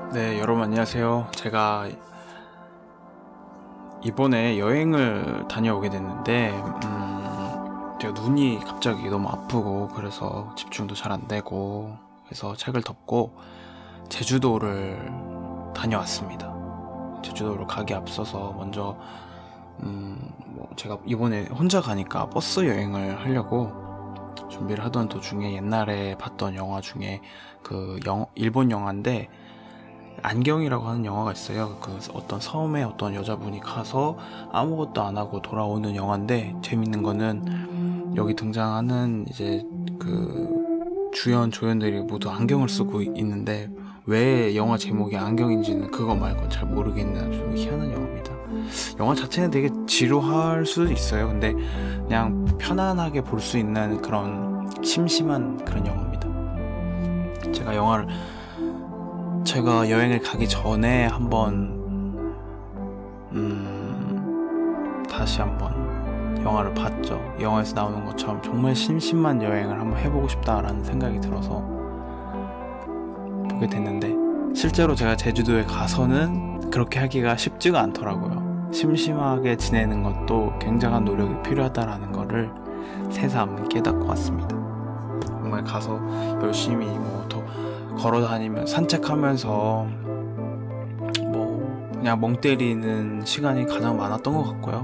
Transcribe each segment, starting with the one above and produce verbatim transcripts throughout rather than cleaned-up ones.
네, 여러분 안녕하세요. 제가 이번에 여행을 다녀오게 됐는데 음, 제가 눈이 갑자기 너무 아프고 그래서 집중도 잘 안 되고 해서 책을 덮고 제주도를 다녀왔습니다. 제주도를 가기 앞서서 먼저 음, 뭐 제가 이번에 혼자 가니까 버스 여행을 하려고 준비를 하던 도중에 옛날에 봤던 영화 중에 그 영, 일본 영화인데 안경이라고 하는 영화가 있어요. 그 어떤 섬에 어떤 여자분이 가서 아무것도 안 하고 돌아오는 영화인데, 재밌는 거는 여기 등장하는 이제 그 주연 조연들이 모두 안경을 쓰고 있는데 왜 영화 제목이 안경인지는 그거 말고 잘 모르겠는 아주 희한한 영화입니다. 영화 자체는 되게 지루할 수도 있어요. 근데 그냥 편안하게 볼 수 있는 그런 심심한 그런 영화입니다. 제가 영화를 제가 여행을 가기 전에 한번 음 다시 한번 영화를 봤죠. 영화에서 나오는 것처럼 정말 심심한 여행을 한번 해보고 싶다라는 생각이 들어서 보게 됐는데, 실제로 제가 제주도에 가서는 그렇게 하기가 쉽지가 않더라고요. 심심하게 지내는 것도 굉장한 노력이 필요하다라는 거를 새삼 깨닫고 왔습니다. 정말 가서 열심히 뭐더 걸어다니면 산책하면서 뭐 그냥 멍 때리는 시간이 가장 많았던 것 같고요.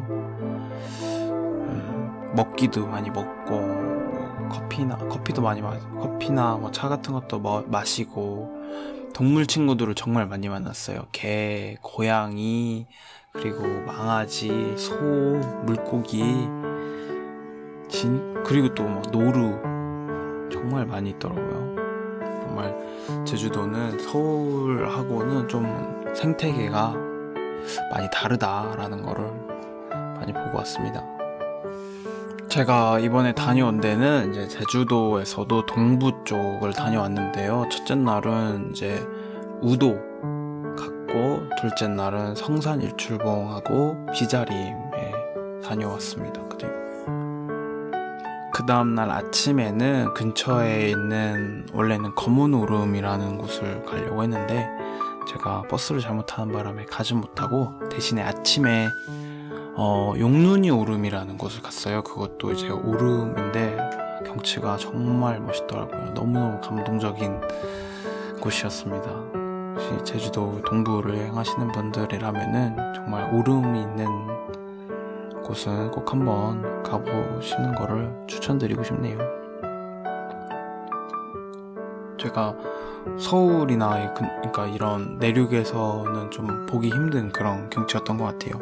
음, 먹기도 많이 먹고 뭐 커피나 커피도 많이 마 커피나 뭐 차 같은 것도 뭐 마시고, 동물 친구들을 정말 많이 만났어요. 개, 고양이, 그리고 강아지, 소, 물고기, 진 그리고 또 막 노루 정말 많이 있더라고요. 정말 제주도는 서울하고는 좀 생태계가 많이 다르다라는 거를 많이 보고 왔습니다. 제가 이번에 다녀온 데는 이제 제주도에서도 동부 쪽을 다녀왔는데요. 첫째 날은 이제 우도 갔고, 둘째 날은 성산 일출봉하고 비자림에 다녀왔습니다. 그 다음날 아침에는 근처에 있는 원래는 검은 오름이라는 곳을 가려고 했는데 제가 버스를 잘못 타는 바람에 가지 못하고, 대신에 아침에 어, 용눈이 오름이라는 곳을 갔어요. 그것도 이제 오름인데 경치가 정말 멋있더라고요. 너무너무 감동적인 곳이었습니다. 혹시 제주도 동부를 여행하시는 분들이라면은 정말 오름이 있는 곳은 꼭 한번 가보시는 거를 추천드리고 싶네요. 제가 서울이나 그러니까 이런 내륙에서는 좀 보기 힘든 그런 경치였던 것 같아요.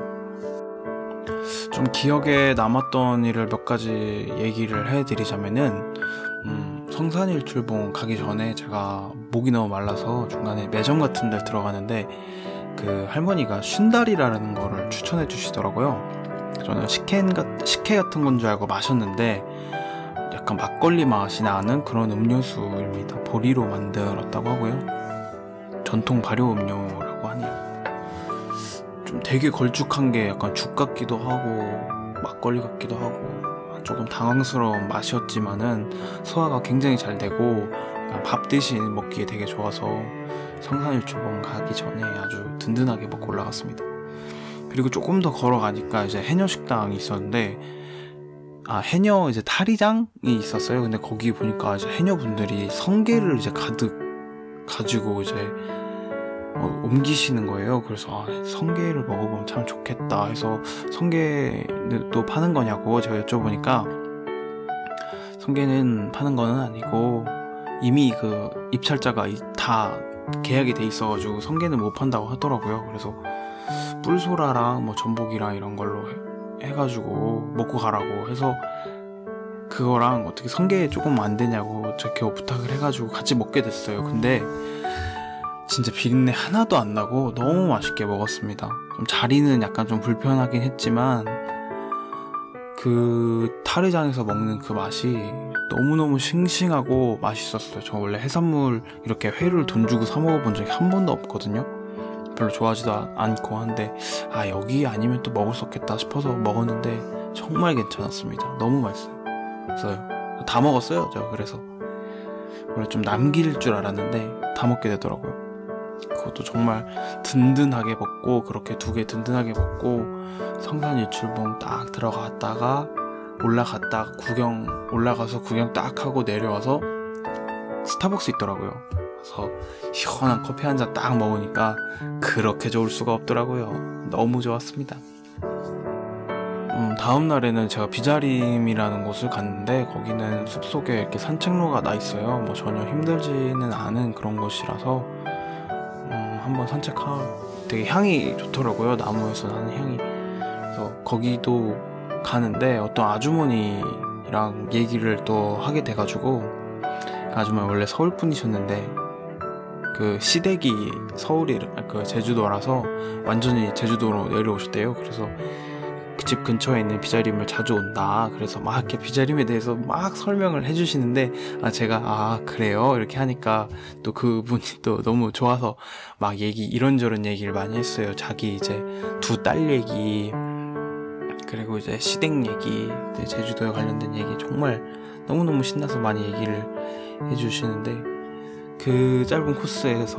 좀 기억에 남았던 일을 몇 가지 얘기를 해드리자면은 음, 성산일출봉 가기 전에 제가 목이 너무 말라서 중간에 매점 같은 데 들어가는데 그 할머니가 슌다리라는 거를 추천해 주시더라고요. 저는 식혜, 식혜 같은 건 줄 알고 마셨는데 약간 막걸리 맛이 나는 그런 음료수입니다. 보리로 만들었다고 하고요. 전통 발효 음료라고 하네요. 좀 되게 걸쭉한 게 약간 죽 같기도 하고 막걸리 같기도 하고 조금 당황스러운 맛이었지만은 소화가 굉장히 잘 되고 밥 대신 먹기에 되게 좋아서 성산일출봉 가기 전에 아주 든든하게 먹고 올라갔습니다. 그리고 조금 더 걸어가니까 이제 해녀식당이 있었는데, 아, 해녀 이제 탈의장이 있었어요. 근데 거기 보니까 이제 해녀분들이 성게를 이제 가득 가지고 이제 어, 옮기시는 거예요. 그래서 아, 성게를 먹어보면 참 좋겠다 해서 성게도 파는 거냐고 제가 여쭤보니까 성게는 파는 거는 아니고 이미 그 입찰자가 다 계약이 돼 있어가지고 성게는 못 판다고 하더라고요. 그래서 뿔소라랑 뭐 전복이랑 이런 걸로 해, 해가지고 먹고 가라고 해서 그거랑 어떻게 성게 조금 안 되냐고 제가 부탁을 해가지고 같이 먹게 됐어요. 근데 진짜 비린내 하나도 안 나고 너무 맛있게 먹었습니다. 좀 자리는 약간 좀 불편하긴 했지만 그 탈의장에서 먹는 그 맛이 너무너무 싱싱하고 맛있었어요. 저 원래 해산물 이렇게 회를 돈 주고 사 먹어본 적이 한 번도 없거든요. 별로 좋아하지도 않고 한데 아 여기 아니면 또 먹을 수 없겠다 싶어서 먹었는데 정말 괜찮았습니다. 너무 맛있어요. 그래서 다 먹었어요. 저 그래서 원래 좀 남길 줄 알았는데 다 먹게 되더라고요. 그것도 정말 든든하게 먹고, 그렇게 두 개 든든하게 먹고 성산 일출봉 딱 들어갔다가 올라갔다가 구경 올라가서 구경 딱 하고 내려와서 스타벅스 있더라고요. 그래서 시원한 커피 한 잔 딱 먹으니까 그렇게 좋을 수가 없더라고요. 너무 좋았습니다. 음, 다음 날에는 제가 비자림이라는 곳을 갔는데, 거기는 숲속에 이렇게 산책로가 나 있어요. 뭐 전혀 힘들지는 않은 그런 곳이라서 음, 한번 산책하 되게 향이 좋더라고요. 나무에서 나는 향이. 그래서 거기도 가는데 어떤 아주머니랑 얘기를 또 하게 돼가지고, 그 아주머니 원래 서울 분이셨는데 그 시댁이 서울이 그 제주도라서 완전히 제주도로 내려오셨대요. 그래서 그 집 근처에 있는 비자림을 자주 온다. 그래서 막 이렇게 비자림에 대해서 막 설명을 해주시는데, 아 제가 아 그래요 이렇게 하니까 또 그분이 또 너무 좋아서 막 얘기 이런저런 얘기를 많이 했어요. 자기 이제 두 딸 얘기, 그리고 이제 시댁 얘기, 제주도에 관련된 얘기 정말 너무너무 신나서 많이 얘기를 해주시는데, 그 짧은 코스에서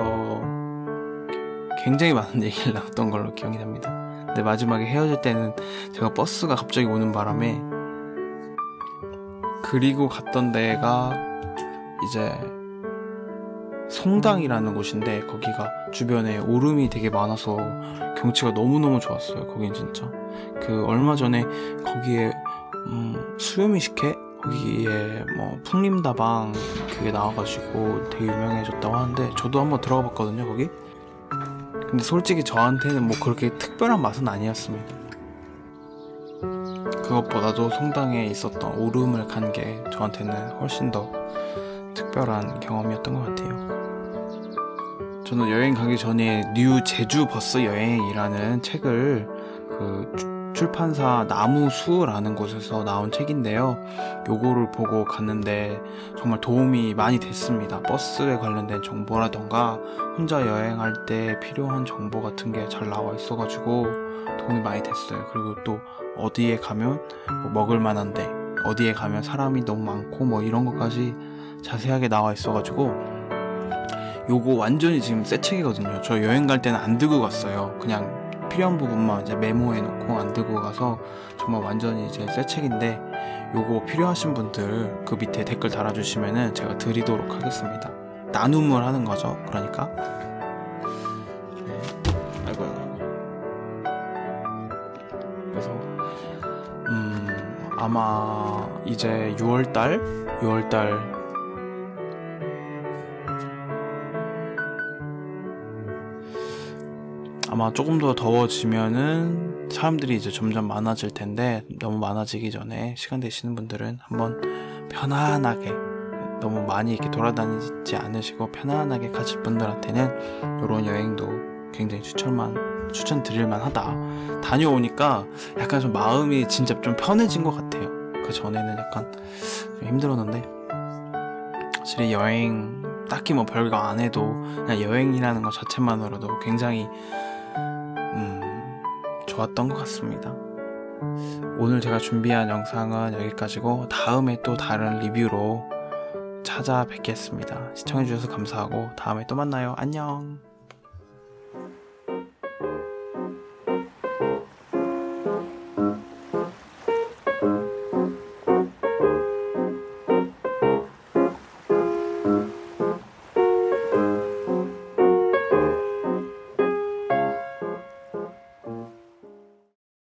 굉장히 많은 얘기를 나눴던 걸로 기억이 납니다. 근데 마지막에 헤어질 때는 제가 버스가 갑자기 오는 바람에, 그리고 갔던 데가 이제 송당이라는 곳인데, 거기가 주변에 오름이 되게 많아서 경치가 너무너무 좋았어요. 거긴 진짜 그 얼마 전에 거기에 음, 수요미 식회? 거기에 뭐 풍림다방 그게 나와가지고 되게 유명해졌다고 하는데, 저도 한번 들어가 봤거든요 거기. 근데 솔직히 저한테는 뭐 그렇게 특별한 맛은 아니었습니다. 그것보다도 송당에 있었던 오름을 간 게 저한테는 훨씬 더 특별한 경험이었던 것 같아요. 저는 여행 가기 전에 뉴 제주 버스 여행이라는 책을 그 출판사 나무수라는 곳에서 나온 책인데요, 요거를 보고 갔는데 정말 도움이 많이 됐습니다. 버스에 관련된 정보라던가 혼자 여행할 때 필요한 정보 같은 게 잘 나와 있어가지고 도움이 많이 됐어요. 그리고 또 어디에 가면 뭐 먹을 만한데, 어디에 가면 사람이 너무 많고 뭐 이런 것까지 자세하게 나와 있어가지고, 요거 완전히 지금 새 책이거든요. 저 여행 갈 때는 안 들고 갔어요. 그냥 필요한 부분만 이제 메모해 놓고 안 들고 가서 정말 완전히 이제 새 책인데, 요거 필요하신 분들 그 밑에 댓글 달아주시면은 제가 드리도록 하겠습니다. 나눔을 하는 거죠. 그러니까 네. 아이고 아이고. 그래서 음 아마 이제 유월달 유월달 아마 조금 더 더워지면은 사람들이 이제 점점 많아질 텐데, 너무 많아지기 전에 시간 되시는 분들은 한번 편안하게, 너무 많이 이렇게 돌아다니지 않으시고 편안하게 가실 분들한테는 이런 여행도 굉장히 추천만 추천드릴만 하다. 다녀오니까 약간 좀 마음이 진짜 좀 편해진 것 같아요. 그 전에는 약간 좀 힘들었는데, 사실 여행 딱히 뭐 별거 안 해도 그냥 여행이라는 것 자체만으로도 굉장히 음, 좋았던 것 같습니다. 오늘 제가 준비한 영상은 여기까지고, 다음에 또 다른 리뷰로 찾아뵙겠습니다. 시청해주셔서 감사하고 다음에 또 만나요. 안녕.